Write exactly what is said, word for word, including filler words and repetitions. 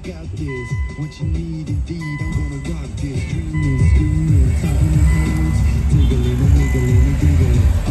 got this. What you need, indeed, I'm gonna rock this. Dreaming, screaming, talking in hands, tingling and wiggling and giggling.